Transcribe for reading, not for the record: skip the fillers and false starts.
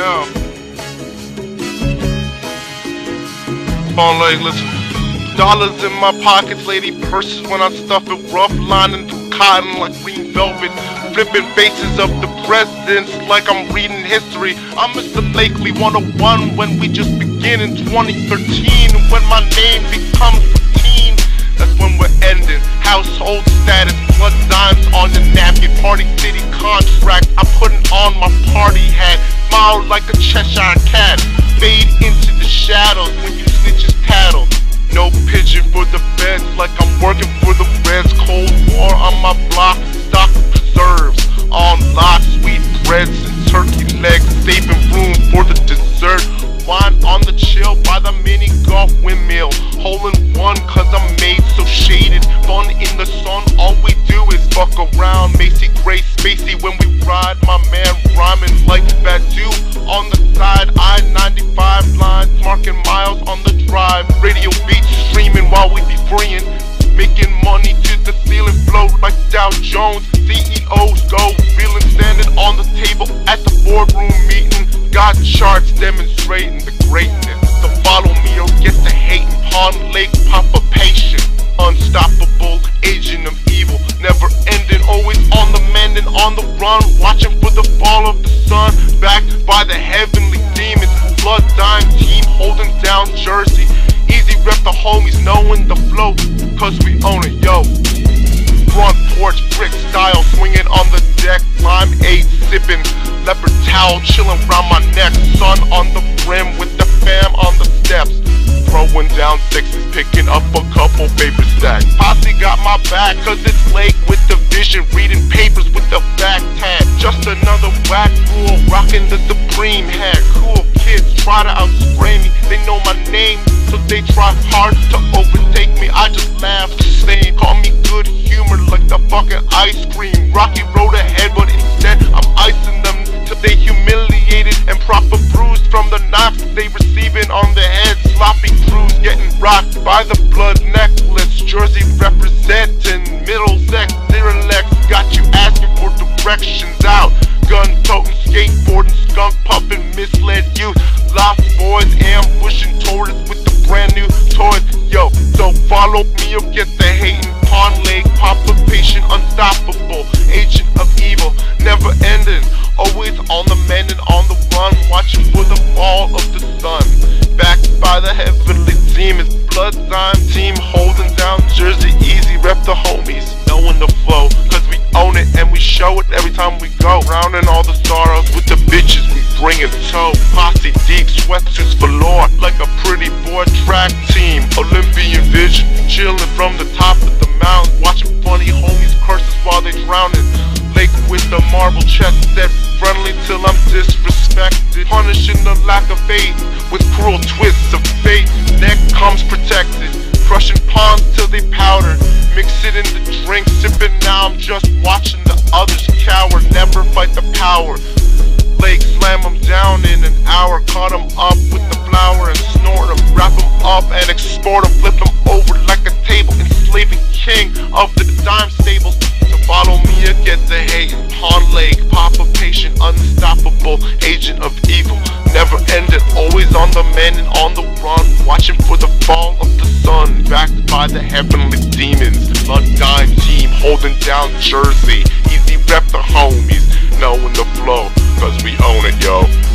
Yeah. On like, listen. Dollars in my pockets, lady purses when I stuff it. Rough lining through cotton like green velvet. Flipping faces of the presidents like I'm reading history. I'm Mr. Blakely 101 when we just begin in 2013. When my name becomes routine, that's when we're ending. Household status, blood dimes on the napkin. Party city contract, I'm putting on my party hat. Smile like a Cheshire cat. Fade into the shadows when you snitches tattle. No pigeon for the feds like I'm working for the Reds. Cold War on my block, stock preserves on lock. Sweet breads and turkey legs, saving room for the dessert. Wine on the chill by the mini golf windmill. Hole in one cause I'm made so shaded. Fun in the sun, all we do is fuck around. Macy Gray Spacey when we ride. My man rhyming like Badu on the side. I-95 lines marking miles on the drive. Radio beats streaming while we be freeing. Making money to the ceiling, float like Dow Jones. CEOs go reeling, standing on the table at the boardroom meeting. Got charts demonstrating the greatness. So follow me or get the hating. Pond Lake, Papa patient. Unstoppable, agent of evil. Never ending, always on the mend and on the run. Watching for the fall of the sun. Backed by the heavenly demons. Blood dime team holding down Jersey. Easy rep the homies knowing the flow, cause we own it, yo. Front porch brick style, swinging on the deck. Lime 8 sipping, leopard towel chilling round my neck. Sun on the brim with the fam on the steps. Throwing down sixes, picking up a couple paper stacks. Posse got my back cause it's late with the vision. Reading papers with the back tag. Just another whack rule, rocking the Supreme hat. Cool kids try to outspray me, they know my name, so they try hard to overtake me. I just laugh, saying, call me good humor like the fucking ice cream. Rocky road ahead, but instead I'm icing them till they humiliated and proper bruised from the knocks they receiving on the head. Sloppy crews getting rocked by the blood necklace. Jersey representing Middlesex, Derelict got you asking for directions out. Gun toting, skateboarding, skunk puffing, misled youth. Lost boys ambushing tourists with the brand new toys. Yo, so follow me or get the hating. Pond Lake, Papa patient, unstoppable, agent of evil, never ending. Always on the mend and on the run, watching for the fall of the sun. Backed by the heavenly demons, blood dime team holding down Jersey. Easy rep the homies, knowing the flow, cause we own it and we show it every time we go. Rounding all the sorrows with the bitches we bring in tow. Posse deep, sweatsuits velour, like a pretty boy track team. Olympian vision, chilling from the top of the mountain, watching funny homies curses while they drowning. Lake with the marble chest set, friendly till I'm disrespected. Punishing the lack of faith with cruel twists of fate. Neck comes protected, crushing pawns till they powder. Mix it in the drink, sipping, now I'm just watching the others cower. Never fight the power. Lake slam them down in an hour. Cut them up with the flour and snort them. Wrap them up and export them. Flip them over like a table. Enslaving king of the dime stables. So follow me or get the hating. Pond Lake, Papa patient, unstoppable, agent of evil, never ended. Always on the mend and on the run, watching for the fall of the sun. Backed by the heavenly demons. Blood dime team holding down Jersey. Easy rep the homies, knowing the flow, cause we own it, yo.